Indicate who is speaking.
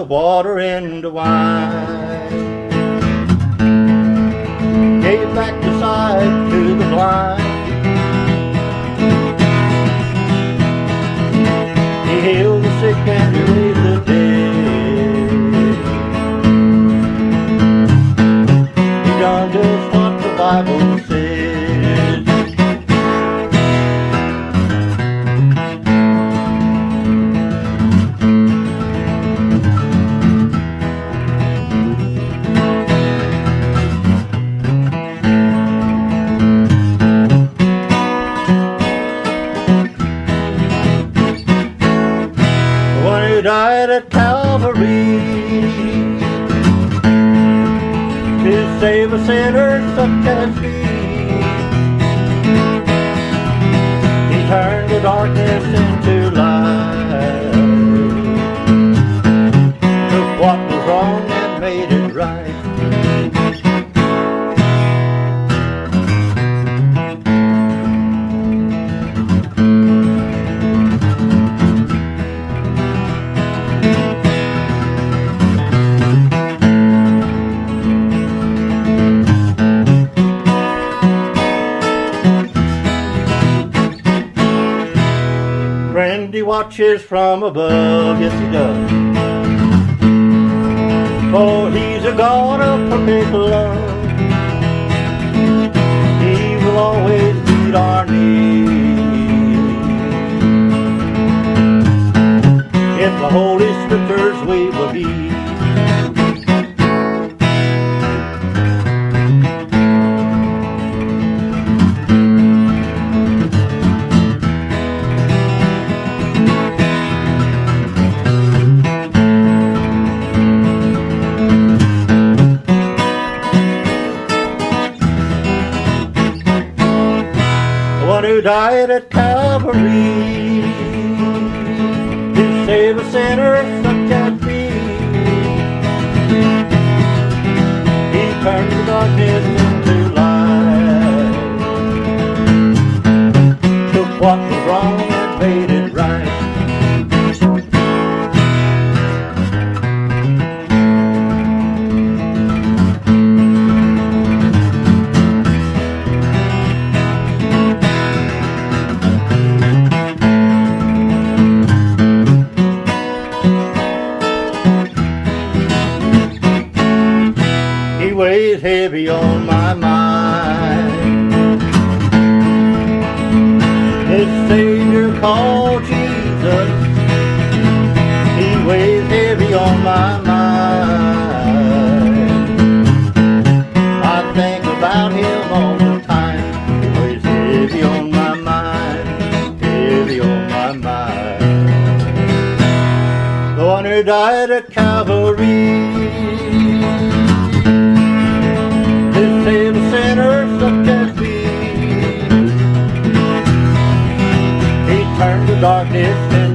Speaker 1: the water into wine. Gave back the sight to the blind. He healed the sick and he raised the dead. He done just what the Bible says. Died at Calvary to save a sinner such as me. He turned the darkness into light, took what was wrong and made it right. Friend, he watches from above, yes he does. For he's a God of perfect love. He will always meet our needs. If the Holy Scriptures we will heed. Who died at Calvary to save a sinner such as me. He turned the darkness into light, took what was wrong and made it right. Weighs heavy on my mind. His Savior called Jesus. He weighs heavy on my mind. I think about him all the time. He weighs heavy on my mind, heavy on my mind. The one who died at Calvary, save a sinner such as me. He turned the darkness into